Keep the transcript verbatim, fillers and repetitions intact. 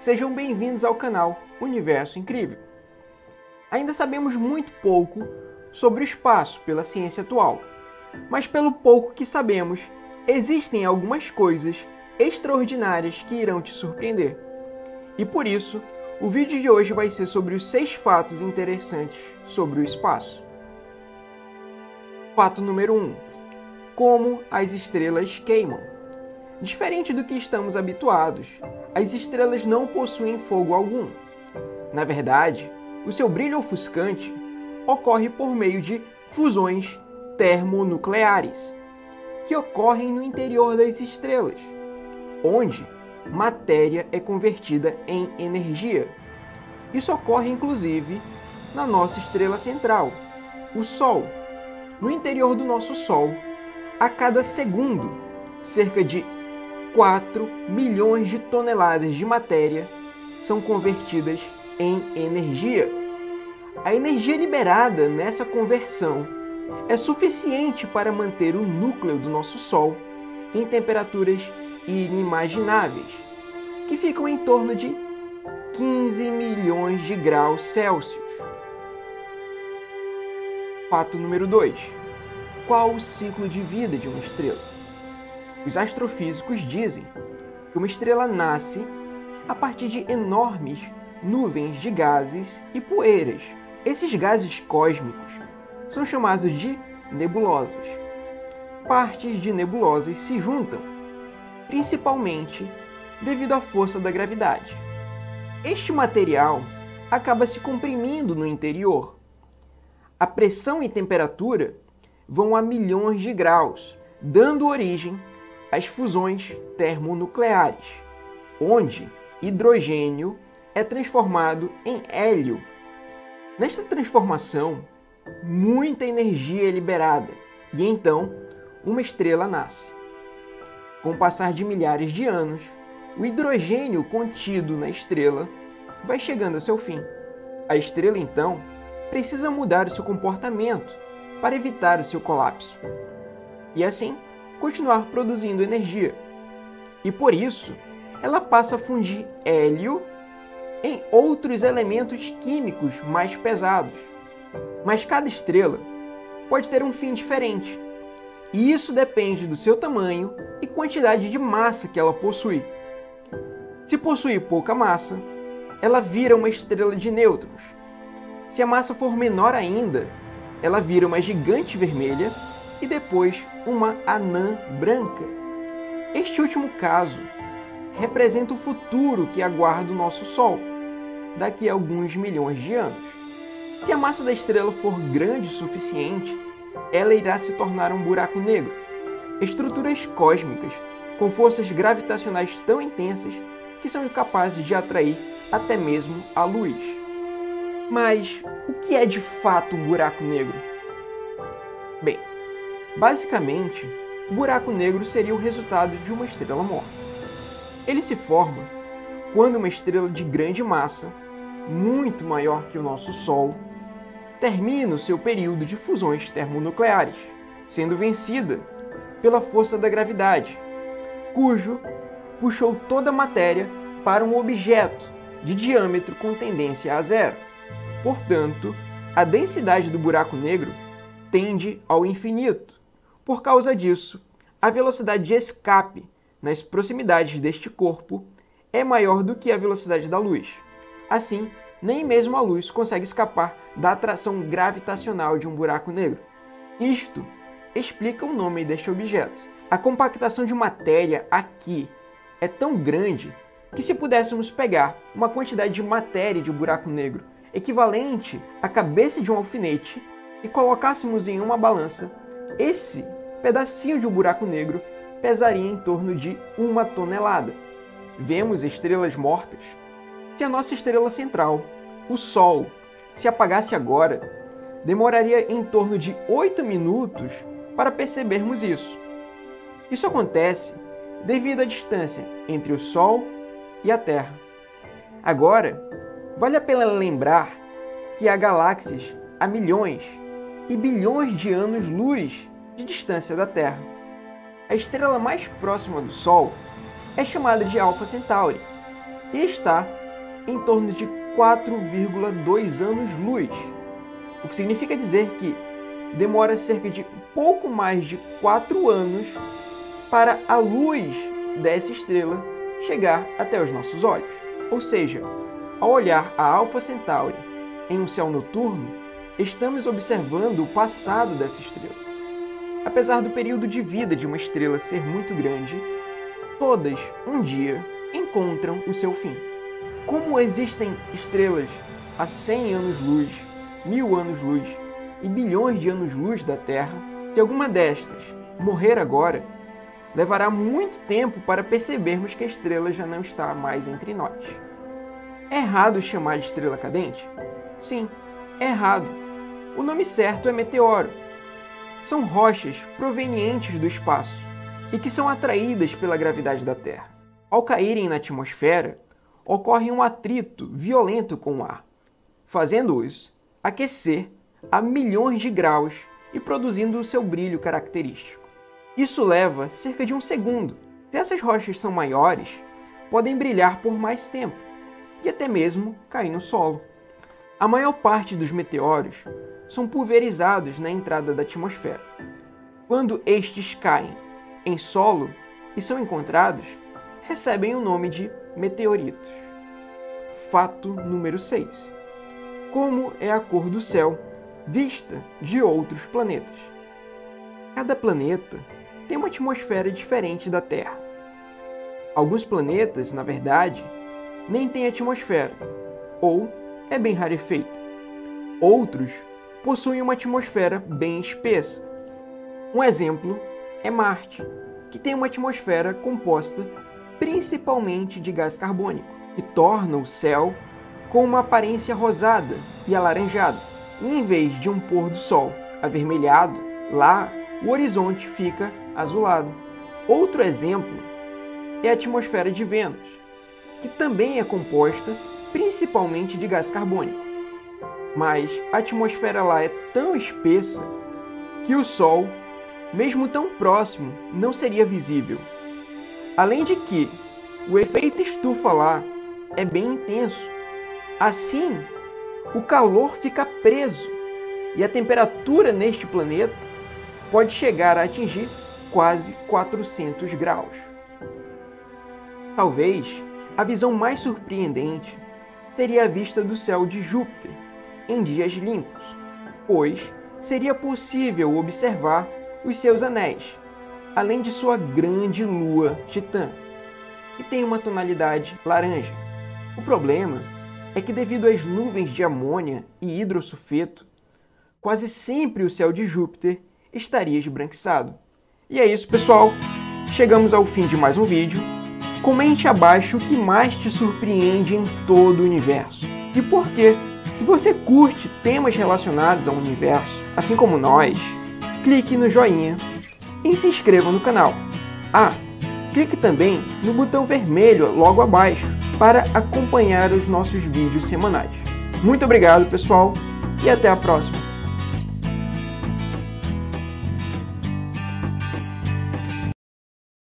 sejam bem-vindos ao canal Universo Incrível. Ainda sabemos muito pouco sobre o espaço pela ciência atual, mas pelo pouco que sabemos, existem algumas coisas extraordinárias que irão te surpreender. E por isso, o vídeo de hoje vai ser sobre os seis fatos interessantes sobre o espaço. Fato número um. Como as estrelas queimam. Diferente do que estamos habituados, as estrelas não possuem fogo algum. Na verdade, o seu brilho ofuscante ocorre por meio de fusões termonucleares, que ocorrem no interior das estrelas, onde matéria é convertida em energia. Isso ocorre inclusive na nossa estrela central, o Sol. No interior do nosso Sol, a cada segundo, cerca de quatro milhões de toneladas de matéria são convertidas em energia. A energia liberada nessa conversão é suficiente para manter o núcleo do nosso Sol em temperaturas inimagináveis, que ficam em torno de quinze milhões de graus Celsius. Fato número dois. Qual o ciclo de vida de uma estrela? Os astrofísicos dizem que uma estrela nasce a partir de enormes nuvens de gases e poeiras. Esses gases cósmicos são chamados de nebulosas. Partes de nebulosas se juntam, principalmente devido à força da gravidade. Este material acaba se comprimindo no interior. A pressão e temperatura vão a milhões de graus, dando origem às fusões termonucleares, onde hidrogênio é transformado em hélio. Nesta transformação, muita energia é liberada e então uma estrela nasce. Com o passar de milhares de anos, o hidrogênio contido na estrela vai chegando ao seu fim. A estrela então precisa mudar o seu comportamento para evitar o seu colapso e assim continuar produzindo energia. E por isso, ela passa a fundir hélio em outros elementos químicos mais pesados. Mas cada estrela pode ter um fim diferente, e isso depende do seu tamanho e quantidade de massa que ela possui. Se possui pouca massa, ela vira uma estrela de nêutrons. Se a massa for menor ainda, ela vira uma gigante vermelha e depois uma anã branca. Este último caso representa o futuro que aguarda o nosso Sol, daqui a alguns milhões de anos. Se a massa da estrela for grande o suficiente, ela irá se tornar um buraco negro, estruturas cósmicas com forças gravitacionais tão intensas que são capazes de atrair até mesmo a luz. Mas o que é de fato um buraco negro? Bem, basicamente, o buraco negro seria o resultado de uma estrela morta. Ele se forma quando uma estrela de grande massa, muito maior que o nosso Sol, termina o seu período de fusões termonucleares, sendo vencida pela força da gravidade, cujo puxou toda a matéria para um objeto de diâmetro com tendência a zero. Portanto, a densidade do buraco negro tende ao infinito. Por causa disso, a velocidade de escape nas proximidades deste corpo é maior do que a velocidade da luz. Assim, nem mesmo a luz consegue escapar da atração gravitacional de um buraco negro. Isto explica o nome deste objeto. A compactação de matéria aqui é tão grande que, se pudéssemos pegar uma quantidade de matéria de um buraco negro equivalente à cabeça de um alfinete e colocássemos em uma balança, esse pedacinho de um buraco negro pesaria em torno de uma tonelada. Vemos estrelas mortas. Se a nossa estrela central, o Sol, se apagasse agora, demoraria em torno de oito minutos para percebermos isso. Isso acontece devido à distância entre o Sol e a Terra. Agora, vale a pena lembrar que há galáxias a milhões e bilhões de anos-luz de distância da Terra. A estrela mais próxima do Sol é chamada de Alpha Centauri, e está em torno de quatro vírgula dois anos-luz, o que significa dizer que demora cerca de pouco mais de quatro anos para a luz dessa estrela chegar até os nossos olhos. Ou seja, ao olhar a Alpha Centauri em um céu noturno, estamos observando o passado dessa estrela. Apesar do período de vida de uma estrela ser muito grande, todas, um dia, encontram o seu fim. Como existem estrelas a cem anos-luz, mil anos-luz e bilhões de anos-luz da Terra, se alguma destas morrer agora, levará muito tempo para percebermos que a estrela já não está mais entre nós. É errado chamar de estrela cadente? Sim, é errado. O nome certo é meteoro. São rochas provenientes do espaço e que são atraídas pela gravidade da Terra. Ao caírem na atmosfera, ocorre um atrito violento com o ar, fazendo-os aquecer a milhões de graus e produzindo o seu brilho característico. Isso leva cerca de um segundo. Se essas rochas são maiores, podem brilhar por mais tempo e até mesmo cair no solo. A maior parte dos meteoros são pulverizados na entrada da atmosfera. Quando estes caem em solo e são encontrados, recebem o nome de meteoritos. Fato número seis. Como é a cor do céu vista de outros planetas? Cada planeta tem uma atmosfera diferente da Terra. Alguns planetas, na verdade, nem têm atmosfera, ou é bem rarefeita. Outros possuem uma atmosfera bem espessa. Um exemplo é Marte, que tem uma atmosfera composta principalmente de gás carbônico, que torna o céu com uma aparência rosada e alaranjada. E em vez de um pôr do sol avermelhado, lá o horizonte fica azulado. Outro exemplo é a atmosfera de Vênus, que também é composta principalmente de gás carbônico. Mas a atmosfera lá é tão espessa que o Sol, mesmo tão próximo, não seria visível. Além de que o efeito estufa lá é bem intenso. Assim, o calor fica preso e a temperatura neste planeta pode chegar a atingir quase quatrocentos graus. Talvez a visão mais surpreendente seria a vista do céu de Júpiter em dias limpos, pois seria possível observar os seus anéis, além de sua grande lua Titã, que tem uma tonalidade laranja. O problema é que, devido às nuvens de amônia e hidrossulfeto, quase sempre o céu de Júpiter estaria esbranquiçado. E é isso, pessoal. Chegamos ao fim de mais um vídeo. Comente abaixo o que mais te surpreende em todo o universo e por quê. Se você curte temas relacionados ao universo, assim como nós, clique no joinha e se inscreva no canal. Ah, clique também no botão vermelho logo abaixo para acompanhar os nossos vídeos semanais. Muito obrigado, pessoal, e até a próxima!